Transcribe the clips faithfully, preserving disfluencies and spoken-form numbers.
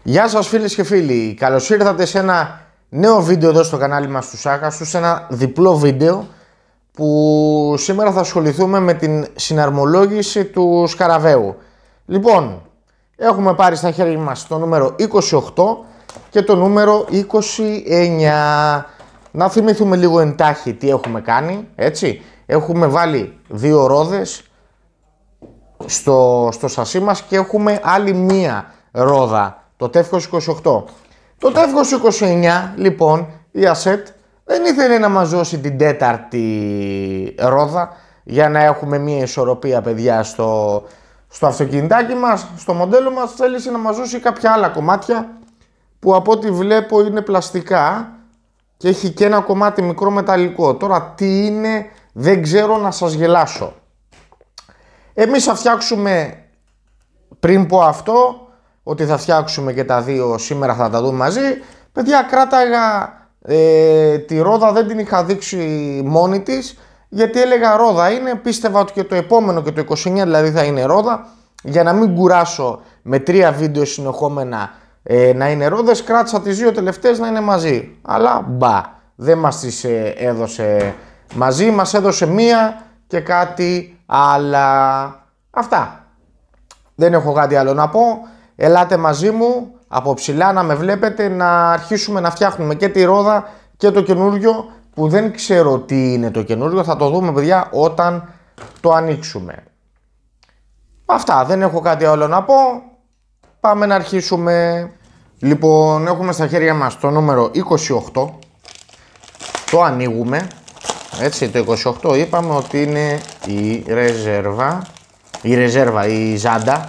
Γεια σας φίλες και φίλοι, καλώς ήρθατε σε ένα νέο βίντεο εδώ στο κανάλι μας του Σάκαστου, σε ένα διπλό βίντεο που σήμερα θα ασχοληθούμε με την συναρμολόγηση του Σκαραβαίου. Λοιπόν, έχουμε πάρει στα χέρια μας το νούμερο είκοσι οκτώ και το νούμερο είκοσι εννιά. Να θυμηθούμε λίγο εντάχει τι έχουμε κάνει, έτσι. Έχουμε βάλει δύο ρόδες στο, στο σασί μας και έχουμε άλλη μία ρόδα. Το τεύχος είκοσι οκτώ. Το τεύχος είκοσι εννιά, λοιπόν, η Ασέτ δεν ήθελε να μας δώσει την τέταρτη ρόδα για να έχουμε μια ισορροπία, παιδιά, στο, στο αυτοκινητάκι μας, στο μοντέλο μας. Θέλησε να μας δώσει κάποια άλλα κομμάτια που από ό,τι βλέπω είναι πλαστικά και έχει και ένα κομμάτι μικρό μεταλλικό. Τώρα τι είναι δεν ξέρω να σας γελάσω. Εμείς θα φτιάξουμε, πριν πω αυτό, ότι θα φτιάξουμε και τα δύο σήμερα, θα τα δούμε μαζί. Παιδιά, κράταγα ε, τη ρόδα, δεν την είχα δείξει μόνη της, γιατί έλεγα ρόδα είναι, πίστευα ότι και το επόμενο και το είκοσι εννιά δηλαδή θα είναι ρόδα, για να μην κουράσω με τρία βίντεο συνεχόμενα ε, να είναι ρόδες, κράτησα τις δύο τελευταίες να είναι μαζί. Αλλά μπα, δεν μας τις ε, έδωσε μαζί, μας έδωσε μία και κάτι άλλα. Αυτά. Δεν έχω κάτι άλλο να πω. Ελάτε μαζί μου από ψηλά να με βλέπετε, να αρχίσουμε να φτιάχνουμε και τη ρόδα και το καινούριο, που δεν ξέρω τι είναι το καινούριο, θα το δούμε, παιδιά, όταν το ανοίξουμε. Αυτά, δεν έχω κάτι άλλο να πω, πάμε να αρχίσουμε. Λοιπόν, έχουμε στα χέρια μας το νούμερο είκοσι οκτώ, το ανοίγουμε, έτσι. Το είκοσι οκτώ είπαμε ότι είναι η ρεζέρβα, η ρεζέρβα, η ζάντα.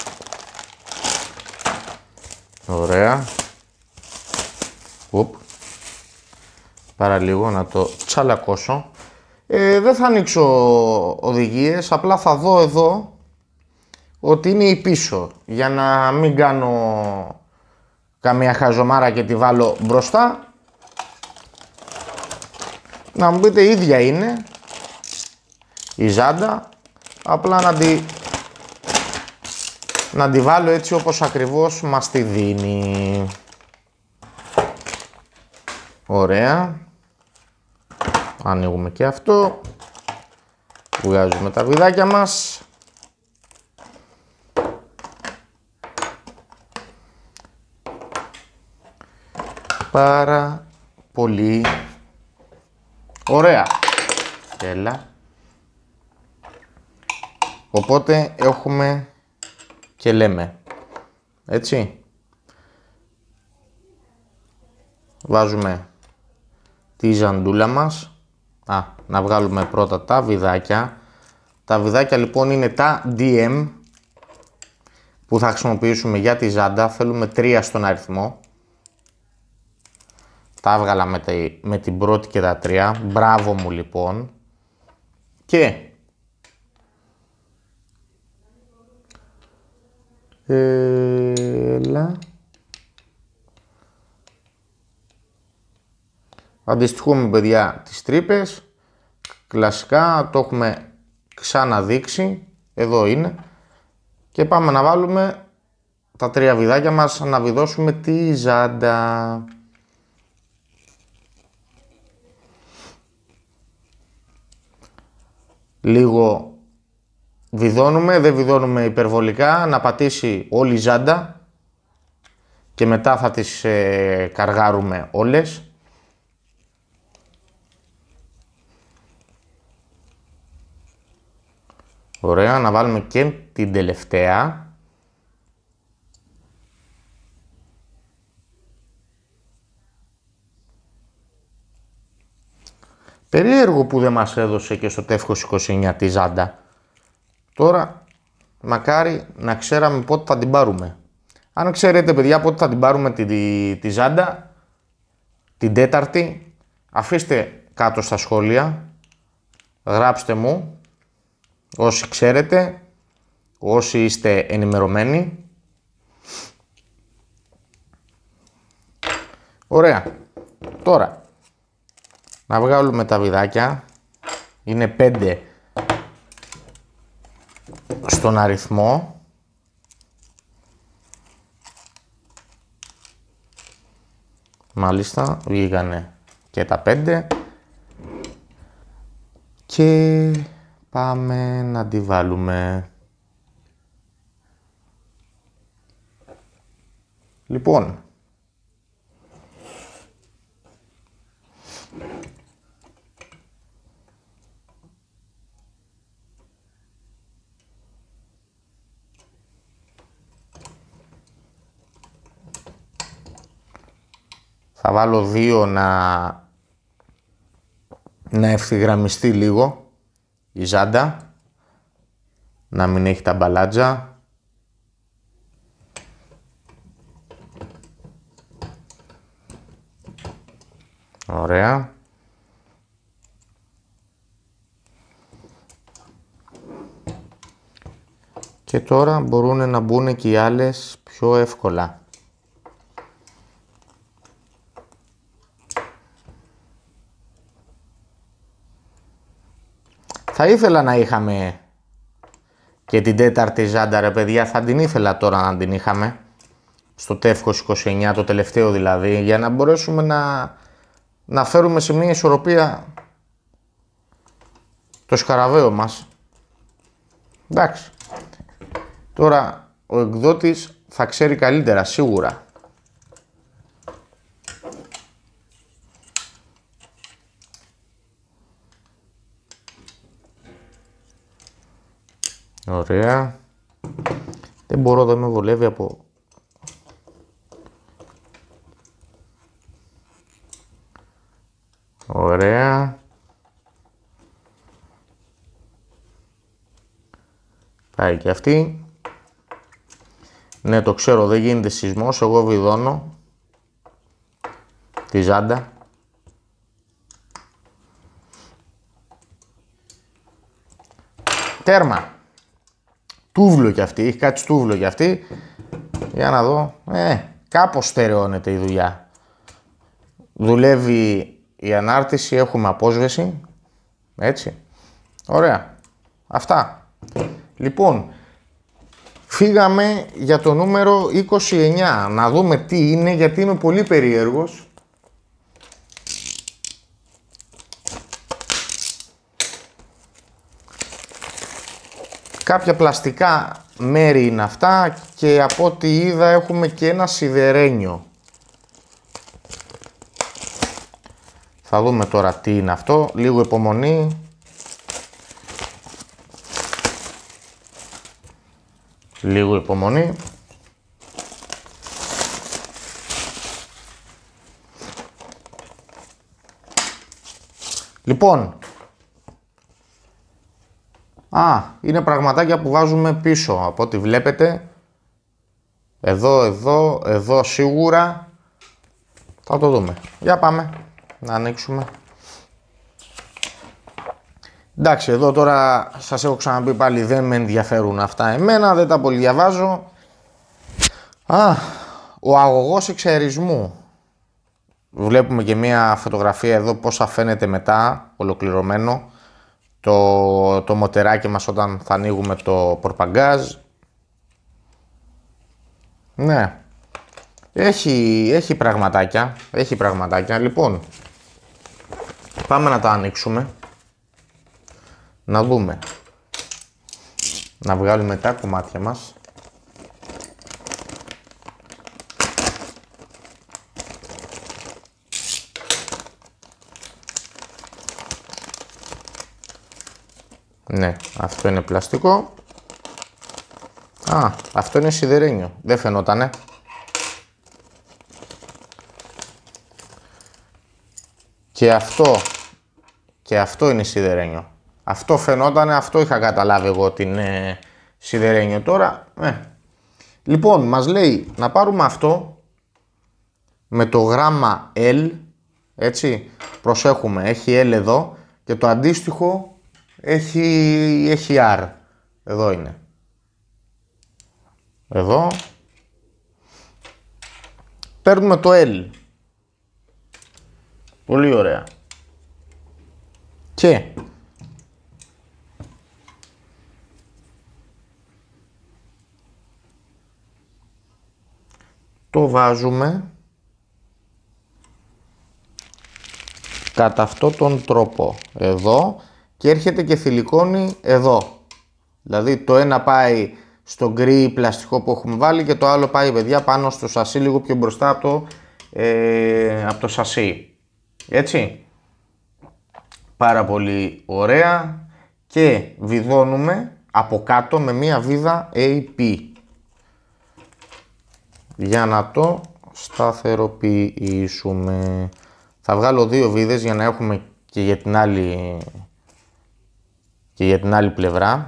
Ωραία. Ουπ. Πάρα λίγο να το τσαλακώσω. Ε, δεν θα ανοίξω οδηγίες, απλά θα δω εδώ ότι είναι η πίσω, για να μην κάνω καμία χαζομάρα και τη βάλω μπροστά. Να μου πείτε, ίδια είναι η ζάντα, απλά να τη να τη βάλω έτσι όπως ακριβώς μας τη δίνει. Ωραία. Ανοίγουμε και αυτό. Βγάζουμε τα βιδάκια μας. Πάρα πολύ ωραία. Έλα. Οπότε έχουμε και λέμε, έτσι, βάζουμε τη ζαντούλα μας. Α, να βγάλουμε πρώτα τα βιδάκια. Τα βιδάκια λοιπόν είναι τα ντι εμ που θα χρησιμοποιήσουμε για τη ζάντα. Θέλουμε τρία στον αριθμό. Τα έβγαλα με, τη, με την πρώτη και τα τρία. Μπράβο μου λοιπόν. Και Έλα. Αντιστοιχούμε, παιδιά, τις τρύπες. Κλασικά το έχουμε ξαναδείξει. Εδώ είναι. Και πάμε να βάλουμε τα τρία βιδάκια μας, να βιδώσουμε τη ζάντα. Λίγο βιδώνουμε, δεν βιδώνουμε υπερβολικά, να πατήσει όλη η ζάντα και μετά θα τις ε, καργάρουμε όλες. Ωραία, να βάλουμε και την τελευταία. Περίεργο που δεν μας έδωσε και στο τεύχος είκοσι εννιά τη ζάντα. Τώρα, μακάρι να ξέραμε πότε θα την πάρουμε. Αν ξέρετε, παιδιά, πότε θα την πάρουμε τη, τη, τη ζάντα, την τέταρτη, αφήστε κάτω στα σχόλια, γράψτε μου, όσοι ξέρετε, όσοι είστε ενημερωμένοι. Ωραία. Τώρα, να βγάλουμε τα βιδάκια. Είναι πέντε στον αριθμό. Μάλιστα, βγήκανε και τα πέντε. Και πάμε να τη βάλουμε. Λοιπόν, θα βάλω δύο να, να ευθυγραμμιστεί λίγο η ζάντα, να μην έχει τα μπαλάτζα. Ωραία. Και τώρα μπορούν να μπουν και οι άλλες πιο εύκολα. Θα ήθελα να είχαμε και την τέταρτη ζάντα, ρε παιδιά, θα την ήθελα τώρα να την είχαμε. Στο τεύχος είκοσι εννιά, το τελευταίο δηλαδή, για να μπορέσουμε να, να φέρουμε σε μια ισορροπία το σκαραβαίο μας. Εντάξει. Τώρα ο εκδότης θα ξέρει καλύτερα, σίγουρα. Ωραία. Δεν μπορώ, δεν με βολεύει από... Ωραία. Πάει και αυτή. Ναι, το ξέρω, δεν γίνεται σεισμός, εγώ βιδώνω τη ζάντα. Τέρμα. Τούβλο κι αυτή, έχει κάτι τούβλο κι αυτή. Για να δω. Ε, κάπως στερεώνεται η δουλειά. Δουλεύει η ανάρτηση, έχουμε απόσβεση. Έτσι. Ωραία. Αυτά. Λοιπόν, φύγαμε για το νούμερο είκοσι εννιά. Να δούμε τι είναι, γιατί είμαι πολύ περίεργος. Κάποια πλαστικά μέρη είναι αυτά και από ό,τι είδα έχουμε και ένα σιδερένιο. Θα δούμε τώρα τι είναι αυτό. Λίγο υπομονή. Λίγο υπομονή. Λοιπόν. Α, είναι πραγματάκια που βάζουμε πίσω, από ό,τι βλέπετε. Εδώ, εδώ, εδώ σίγουρα. Θα το δούμε. Για πάμε να ανοίξουμε. Εντάξει, εδώ τώρα σας έχω ξαναπεί πάλι, δεν με ενδιαφέρουν αυτά εμένα, δεν τα πολύ διαβάζω. Α, ο αγωγός εξαερισμού. Βλέπουμε και μία φωτογραφία εδώ πόσα φαίνεται μετά, ολοκληρωμένο. Το, το μοτεράκι μας όταν θα ανοίγουμε το πορπαγκάζ. Ναι, έχει, έχει πραγματάκια, έχει πραγματάκια. Λοιπόν, πάμε να τα ανοίξουμε. Να δούμε. Να βγάλουμε τα κομμάτια μας. Ναι, αυτό είναι πλαστικό. Α, αυτό είναι σιδερένιο. Δεν φαινότανε. Και αυτό. Και αυτό είναι σιδερένιο. Αυτό φαινότανε, αυτό είχα καταλάβει εγώ ότι είναι σιδερένιο τώρα. Ε. Λοιπόν, μας λέει να πάρουμε αυτό με το γράμμα L. Έτσι, προσέχουμε, έχει L εδώ και το αντίστοιχο έχει, έχει R. Εδώ είναι. Εδώ. Παίρνουμε το L. Πολύ ωραία. Και το βάζουμε κατά αυτόν τον τρόπο εδώ και έρχεται και θηλυκώνει εδώ. Δηλαδή το ένα πάει στο γκρι πλαστικό που έχουμε βάλει και το άλλο πάει, παιδιά, πάνω στο σασί, λίγο πιο μπροστά από το, ε, από το σασί. Έτσι. Πάρα πολύ ωραία. Και βιδώνουμε από κάτω με μία βίδα έι πι για να το σταθεροποιήσουμε. Θα βγάλω δύο βίδες για να έχουμε και για την άλλη, και για την άλλη πλευρά.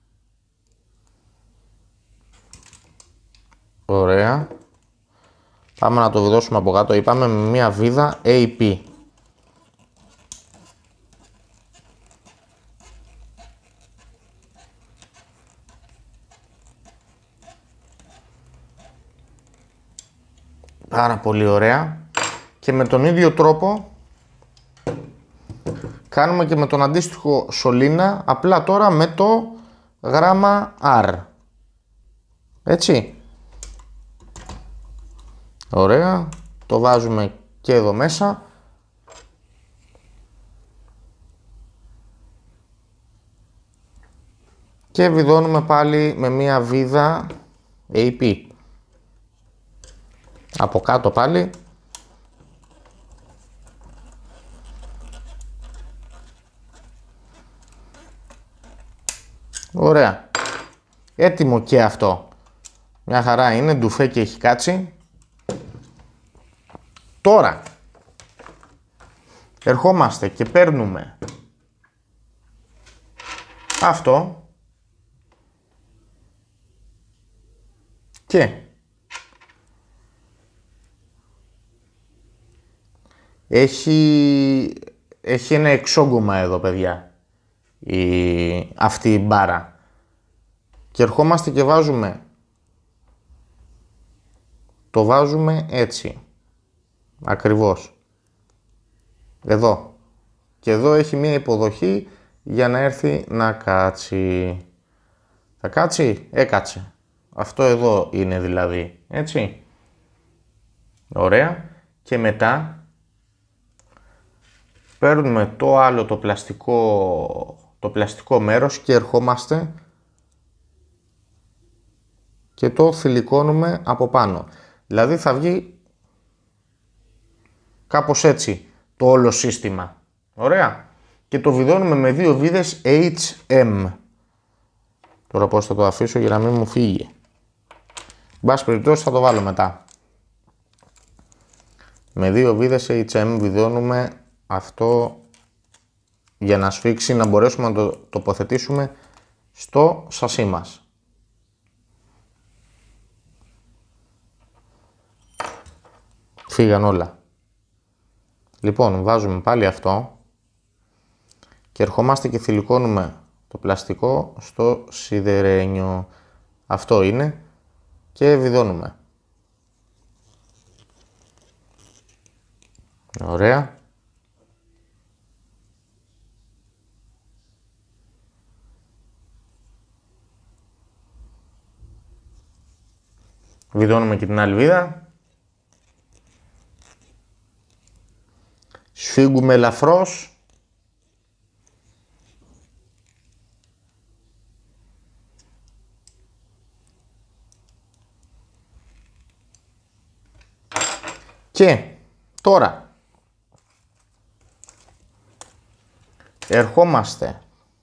Ωραία. Πάμε να το βιδώσουμε από κάτω. Είπαμε με μία βίδα έι πι. Πάρα πολύ ωραία. Και με τον ίδιο τρόπο κάνουμε και με τον αντίστοιχο σωλήνα, απλά τώρα με το γράμμα R. Έτσι. Ωραία. Το βάζουμε και εδώ μέσα. Και βιδώνουμε πάλι με μία βίδα έι πι. Από κάτω πάλι. Ωραία. Έτοιμο και αυτό. Μια χαρά είναι, ντουφέ και έχει κάτσει. Τώρα ερχόμαστε και παίρνουμε αυτό και έχει, έχει ένα εξόγκωμα εδώ, παιδιά, η, αυτή η μπάρα. Και ερχόμαστε και βάζουμε, το βάζουμε έτσι, ακριβώς, εδώ. Και εδώ έχει μία υποδοχή για να έρθει να κάτσει. Θα κάτσει, έκατσε. Αυτό εδώ είναι δηλαδή, έτσι. Ωραία. Και μετά παίρνουμε το άλλο το πλαστικό, το πλαστικό μέρος και ερχόμαστε και το θηλυκώνουμε από πάνω. Δηλαδή θα βγει κάπως έτσι το όλο σύστημα. Ωραία. Και το βιδώνουμε με δύο βίδες έιτς εμ. Τώρα πώς θα το αφήσω για να μην μου φύγει. Εν πάση περιπτώσει θα το βάλω μετά. Με δύο βίδες έιτς εμ βιδώνουμε αυτό για να σφίξει, να μπορέσουμε να το τοποθετήσουμε στο σασί μας. Φύγαν όλα. Λοιπόν, βάζουμε πάλι αυτό και ερχόμαστε και θηλυκώνουμε το πλαστικό στο σιδερένιο. Αυτό είναι και βιδώνουμε. Ωραία. Βιδώνουμε και την άλλη βίδα. Σφίγγουμε ελαφρώς. Και τώρα ερχόμαστε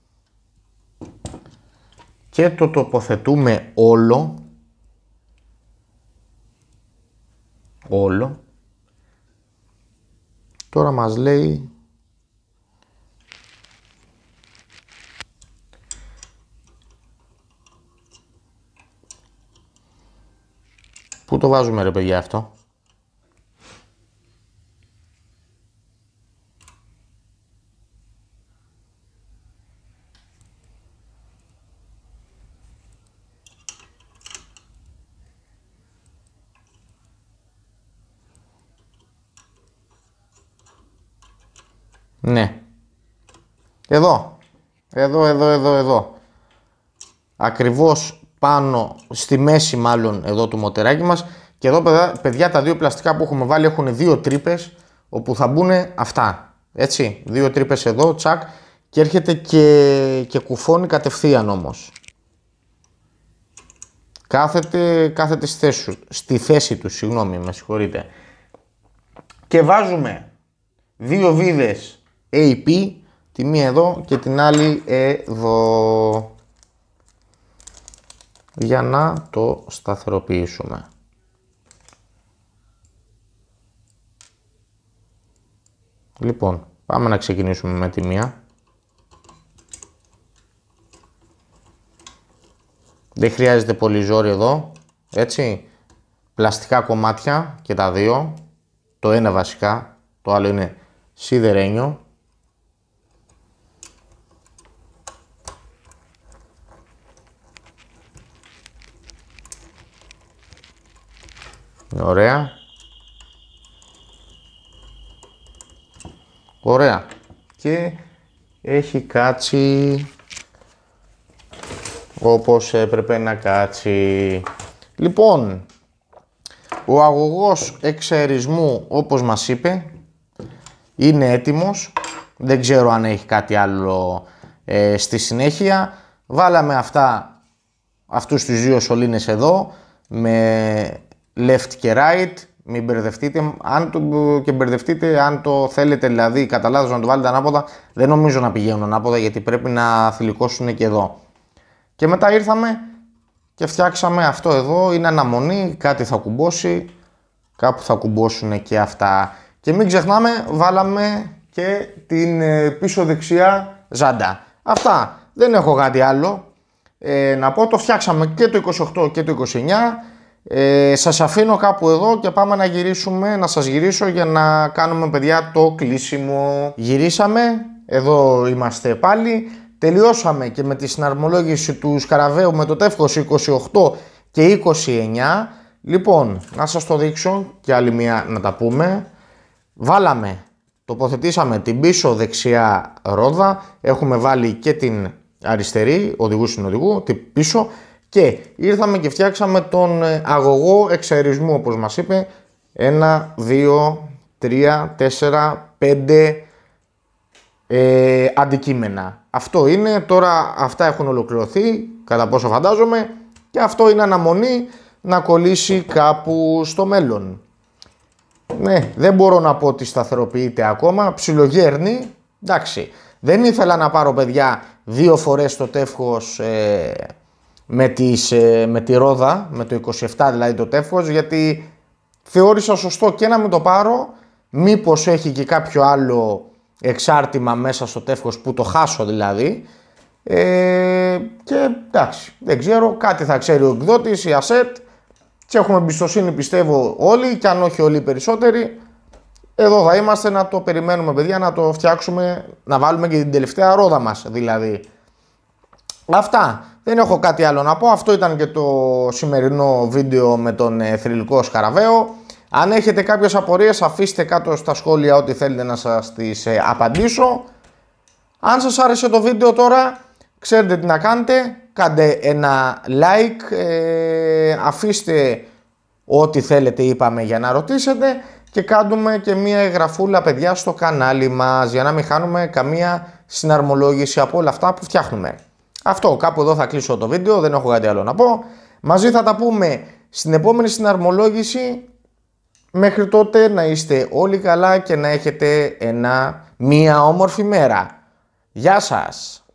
και το τοποθετούμε όλο. Όλο. Τώρα μας λέει πού το βάζουμε, ρε παιδιά, αυτό? Ναι. Εδώ. Εδώ, εδώ, εδώ, εδώ. Ακριβώς πάνω, στη μέση μάλλον εδώ του μοτεράκι μας. Και εδώ, παιδιά, τα δύο πλαστικά που έχουμε βάλει έχουν δύο τρύπες όπου θα μπουν αυτά. Έτσι, δύο τρύπες εδώ, τσακ, και έρχεται και, και κουφώνει κατευθείαν όμως. Κάθεται, κάθεται στη θέση, στη θέση του, συγγνώμη, με συγχωρείτε. Και βάζουμε δύο βίδες έι πι, τη μία εδώ και την άλλη εδώ, για να το σταθεροποιήσουμε. Λοιπόν, πάμε να ξεκινήσουμε με τη μία. Δεν χρειάζεται πολύ ζόρι εδώ, έτσι. Πλαστικά κομμάτια και τα δύο. Το ένα βασικά, το άλλο είναι σιδερένιο. Ωραία. Ωραία. Και έχει κάτσει όπως έπρεπε να κάτσει. Λοιπόν, ο αγωγός εξαερισμού, όπως μας είπε, είναι έτοιμος. Δεν ξέρω αν έχει κάτι άλλο ε, στη συνέχεια. Βάλαμε αυτά, αυτούς τους δύο σωλήνες εδώ, με left και right. Μην μπερδευτείτε, αν το, και μπερδευτείτε, αν το θέλετε δηλαδή κατά λάθος να το βάλετε ανάποδα, δεν νομίζω να πηγαίνουν ανάποδα, γιατί πρέπει να θηλυκώσουν και εδώ. Και μετά ήρθαμε και φτιάξαμε αυτό εδώ, είναι αναμονή, κάτι θα κουμπώσει, κάπου θα κουμπώσουν και αυτά. Και μην ξεχνάμε, βάλαμε και την πίσω δεξιά ζάντα. Αυτά, δεν έχω κάτι άλλο ε, να πω, το φτιάξαμε και το είκοσι οκτώ και το είκοσι εννιά. Ε, σας αφήνω κάπου εδώ και πάμε να γυρίσουμε, να σας γυρίσω για να κάνουμε, παιδιά, το κλείσιμο. Γυρίσαμε, εδώ είμαστε πάλι. Τελειώσαμε και με τη συναρμολόγηση του σκαραβαίου με το τεύχος είκοσι οκτώ και είκοσι εννιά. Λοιπόν, να σας το δείξω και άλλη μία να τα πούμε. Βάλαμε, τοποθετήσαμε την πίσω δεξιά ρόδα. Έχουμε βάλει και την αριστερή, οδηγού συνοδηγού, την πίσω. Και ήρθαμε και φτιάξαμε τον αγωγό εξαερισμού, όπως μας είπε. ένα, δύο, τρία, τέσσερα, πέντε ε, αντικείμενα. Αυτό είναι, τώρα αυτά έχουν ολοκληρωθεί, κατά πόσο φαντάζομαι. Και αυτό είναι αναμονή να κολλήσει κάπου στο μέλλον. Ναι, δεν μπορώ να πω ότι σταθεροποιείται ακόμα, ψιλογέρνει. Εντάξει, δεν ήθελα να πάρω, παιδιά, δύο φορές το τεύχος ε, με, τις, ε, με τη ρόδα, με το είκοσι επτά δηλαδή το τεύχος, γιατί θεώρησα σωστό και να μην το πάρω, μήπως έχει και κάποιο άλλο εξάρτημα μέσα στο τεύχος που το χάσω δηλαδή. Ε, και εντάξει, δεν ξέρω, κάτι θα ξέρει ο εκδότης, η Ασέτ, και έχουμε εμπιστοσύνη, πιστεύω, όλοι, και αν όχι όλοι οι περισσότεροι. Εδώ θα είμαστε να το περιμένουμε, παιδιά, να το φτιάξουμε, να βάλουμε και την τελευταία ρόδα μας δηλαδή. Αυτά, δεν έχω κάτι άλλο να πω. Αυτό ήταν και το σημερινό βίντεο με τον ε, θρυλικό σκαραβαίο. Αν έχετε κάποιες απορίες, αφήστε κάτω στα σχόλια ό,τι θέλετε να σας τις ε, απαντήσω. Αν σας άρεσε το βίντεο τώρα, ξέρετε τι να κάνετε. Κάντε ένα like, ε, αφήστε ό,τι θέλετε, είπαμε, για να ρωτήσετε, και κάνουμε και μία εγγραφούλα, παιδιά, στο κανάλι μας, για να μην χάνουμε καμία συναρμολόγηση από όλα αυτά που φτιάχνουμε. Αυτό, κάπου εδώ θα κλείσω το βίντεο, δεν έχω κάτι άλλο να πω. Μαζί θα τα πούμε στην επόμενη συναρμολόγηση. Μέχρι τότε να είστε όλοι καλά και να έχετε ένα, μία όμορφη μέρα. Γεια σας!